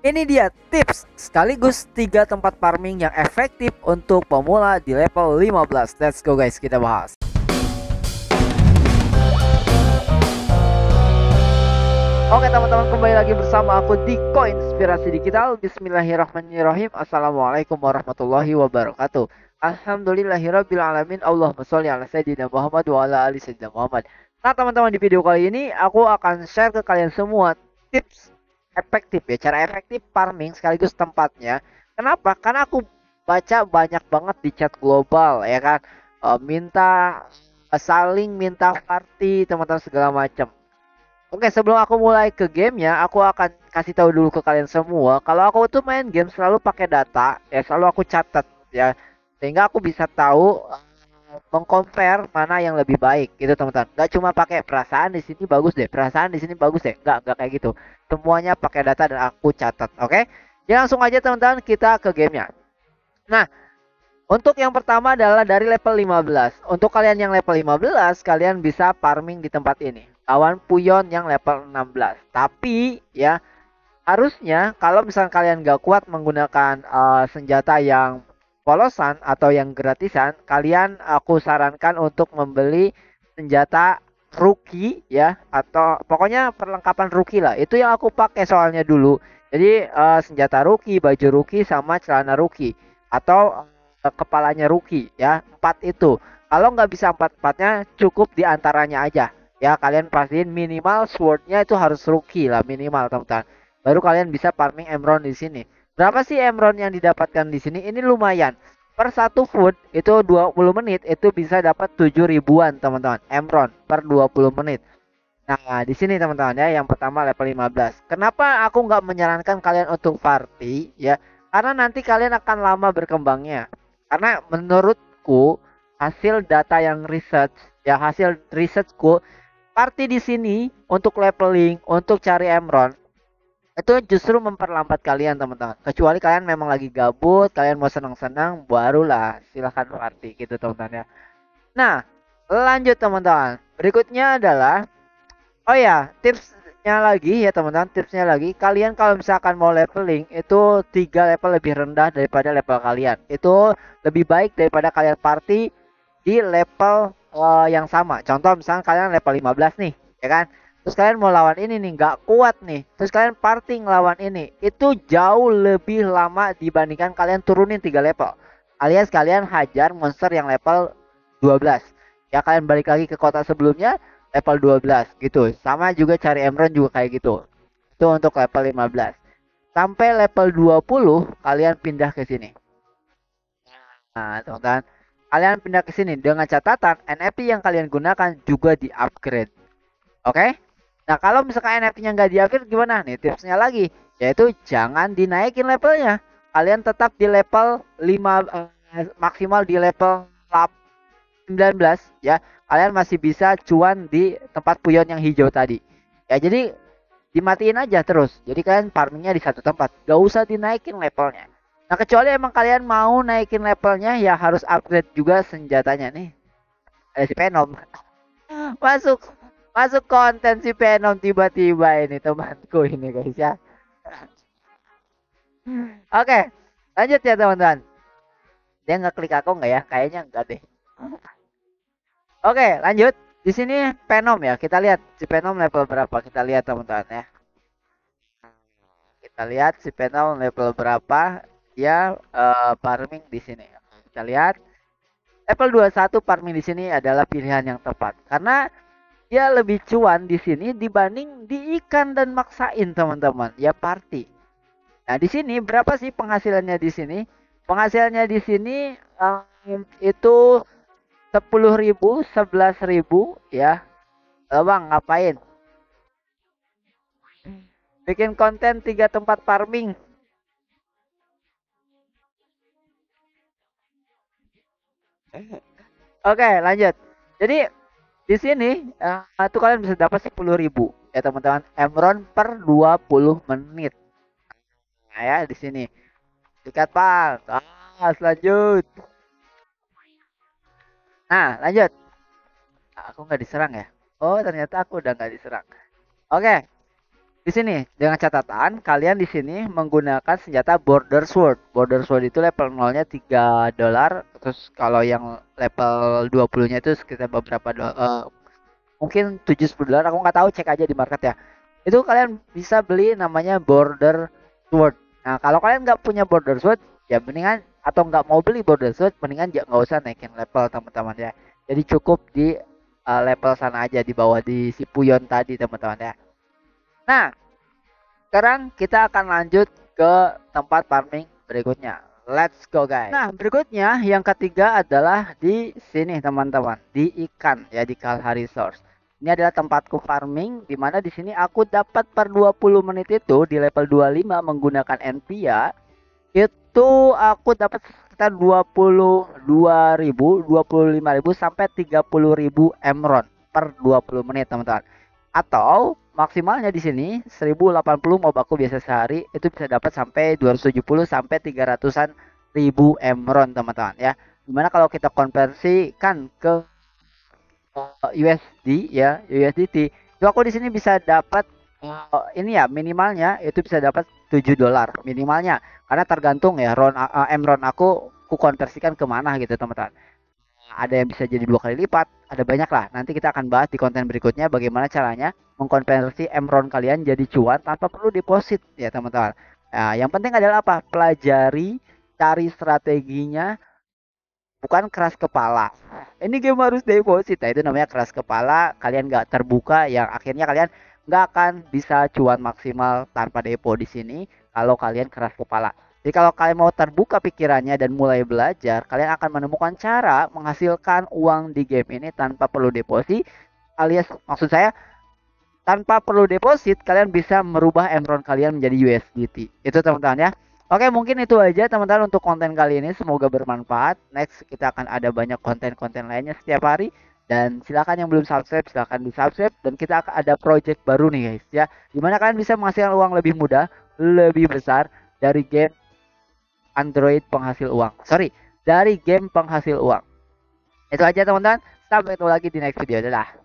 Ini dia tips sekaligus 3 tempat farming yang efektif untuk pemula di level 15. Let's go guys, kita bahas. Oke teman-teman, kembali lagi bersama aku di Koinspirasi Digital. Bismillahirrahmanirrahim. Assalamualaikum warahmatullahi wabarakatuh. Alhamdulillahirabbil alamin. Allahumma sholli ala sayyidina Muhammad wa ala ali sayyidina Muhammad. Nah teman-teman, di video kali ini aku akan share ke kalian semua tips efektif ya, cara efektif farming sekaligus tempatnya. Kenapa? Karena aku baca banyak banget di chat global ya kan. Minta saling minta party teman-teman segala macam. Oke, sebelum aku mulai ke gamenya, aku akan kasih tahu dulu ke kalian semua. Kalau aku tuh main game selalu pakai data, ya selalu aku catat ya, sehingga aku bisa tahu mengcompare mana yang lebih baik gitu teman-teman. Gak cuma pakai perasaan di sini bagus deh, perasaan di sini bagus deh. Gak kayak gitu. Semuanya pakai data dan aku catat. Oke, ya langsung aja teman-teman kita ke gamenya. Nah, untuk yang pertama adalah dari level 15. Untuk kalian yang level 15, kalian bisa farming di tempat ini. Lawan Puyon yang level 16. Tapi ya harusnya kalau misalnya kalian gak kuat menggunakan senjata yang polosan atau yang gratisan, kalian aku sarankan untuk membeli senjata rookie ya, atau pokoknya perlengkapan rookie lah. Itu yang aku pakai soalnya dulu. Jadi senjata rookie, baju rookie sama celana rookie atau kepalanya rookie ya, 4 itu. Kalau nggak bisa 4-4-nya, cukup di antaranya aja ya. Kalian pastiin minimal swordnya itu harus rookie lah minimal teman-teman, baru kalian bisa farming emerald di sini. Berapa sih emerald yang didapatkan di sini? Ini lumayan. Per satu food itu 20 menit itu bisa dapat 7 ribuan teman-teman, emerald per 20 menit. Nah, di sini teman-teman ya, yang pertama level 15. Kenapa aku nggak menyarankan kalian untuk party ya? Karena nanti kalian akan lama berkembangnya. Karena menurutku hasil data yang research ya, hasil researchku, party di sini untuk leveling, untuk cari emerald itu justru memperlambat kalian teman-teman. Kecuali kalian memang lagi gabut, kalian mau senang-senang, barulah silahkan party gitu teman-teman ya. Nah, lanjut teman-teman. Berikutnya adalah, oh ya, tipsnya lagi ya teman-teman, tipsnya lagi. Kalian kalau misalkan mau leveling itu 3 level lebih rendah daripada level kalian. Itu lebih baik daripada kalian party di level yang sama. Contoh misalkan kalian level 15 nih, ya kan? Terus kalian mau lawan ini nih, nggak kuat nih. Terus kalian party ngelawan ini. Itu jauh lebih lama dibandingkan kalian turunin 3 level. Alias kalian hajar monster yang level 12. Ya kalian balik lagi ke kota sebelumnya level 12 gitu. Sama juga cari emerald juga kayak gitu. Itu untuk level 15. Sampai level 20 kalian pindah ke sini. Nah, teman-teman, kalian pindah ke sini dengan catatan NFT yang kalian gunakan juga di-upgrade. Oke? Nah, kalau misalkan NFT-nya nggak di-upgrade gimana? Nih tipsnya lagi, yaitu jangan dinaikin levelnya. Kalian tetap di level 5, maksimal di level 19 ya. Kalian masih bisa cuan di tempat puyon yang hijau tadi. Ya, jadi dimatiin aja terus. Jadi kalian farmingnya di satu tempat, gak usah dinaikin levelnya. Nah, kecuali emang kalian mau naikin levelnya, ya harus upgrade juga senjatanya nih. Ada si Venom. Masuk masuk konten si Venom tiba-tiba ini temanku ini guys ya. Oke, lanjut ya teman-teman. Dia ngeklik aku nggak ya? Kayaknya enggak deh. Oke, lanjut. Di sini Venom ya. Kita lihat si Venom level berapa. Kita lihat teman-teman ya. Kita lihat si Venom level berapa. Dia farming di sini. Kita lihat level 21 farming di sini adalah pilihan yang tepat karena dia lebih cuan di sini dibanding di ikan dan maksain teman-teman. Ya party. Nah, di sini berapa sih penghasilannya di sini? Penghasilannya di sini itu 10.000, 11.000 ya. Bang, ngapain? Bikin konten 3 tempat farming. Oke, lanjut. Jadi di sini itu kalian bisa dapat 10.000 ya teman-teman. Emerald per 20 menit. Nah, ya di sini. Sikat, Pak. Lanjut. Nah, lanjut. Aku nggak diserang ya. Oh, ternyata aku udah nggak diserang. Oke. Di sini dengan catatan kalian di sini menggunakan senjata Border Sword. Border Sword itu level 0-nya $3. Terus kalau yang level 20-nya itu sekitar beberapa mungkin $70. Aku nggak tahu, cek aja di market ya. Itu kalian bisa beli namanya Border Sword. Nah, kalau kalian nggak punya Border Sword, ya mendingan, atau nggak mau beli Border Sword, mendingan nggak usah naikin level teman-teman ya. Jadi cukup di level sana aja, di bawah di si Puyon tadi teman-teman ya. Nah, sekarang kita akan lanjut ke tempat farming berikutnya. Let's go guys. Nah, berikutnya yang ketiga adalah di sini teman-teman, di ikan ya, di Kalahari Source. Ini adalah tempatku farming, di mana di sini aku dapat per 20 menit itu di level 25 menggunakan Envia. Itu aku dapat sekitar 22.000, 25.000 sampai 30.000 Emerald per 20 menit teman-teman. Atau maksimalnya di sini 1080 mob aku biasa sehari itu bisa dapat sampai 270 sampai 300-an ribu emerald teman-teman ya. Dimana kalau kita konversikan ke USD ya, USDT, itu aku di sini bisa dapat ini ya, minimalnya itu bisa dapat $7 minimalnya, karena tergantung ya emerald aku konversikan kemana gitu teman-teman. Ada yang bisa jadi 2 kali lipat, ada banyak lah. Nanti kita akan bahas di konten berikutnya bagaimana caranya mengkonversi Emron kalian jadi cuan tanpa perlu deposit ya teman-teman. Nah, yang penting adalah apa? Pelajari, cari strateginya, bukan keras kepala. Ini game harus deposit, nah itu namanya keras kepala. Kalian nggak terbuka, yang akhirnya kalian nggak akan bisa cuan maksimal tanpa depo di sini kalau kalian keras kepala. Jadi kalau kalian mau terbuka pikirannya dan mulai belajar, kalian akan menemukan cara menghasilkan uang di game ini tanpa perlu deposit, alias maksud saya tanpa perlu deposit kalian bisa merubah Emron kalian menjadi USDT. Itu teman-teman ya. Oke, mungkin itu aja teman-teman untuk konten kali ini, semoga bermanfaat. Next kita akan ada banyak konten-konten lainnya setiap hari, dan silakan yang belum subscribe silahkan di subscribe, dan kita akan ada project baru nih guys ya, dimana kalian bisa menghasilkan uang lebih mudah, lebih besar dari game Android penghasil uang. Sorry, dari game penghasil uang. Itu aja teman-teman. Sampai ketemu lagi di next video. Dadah.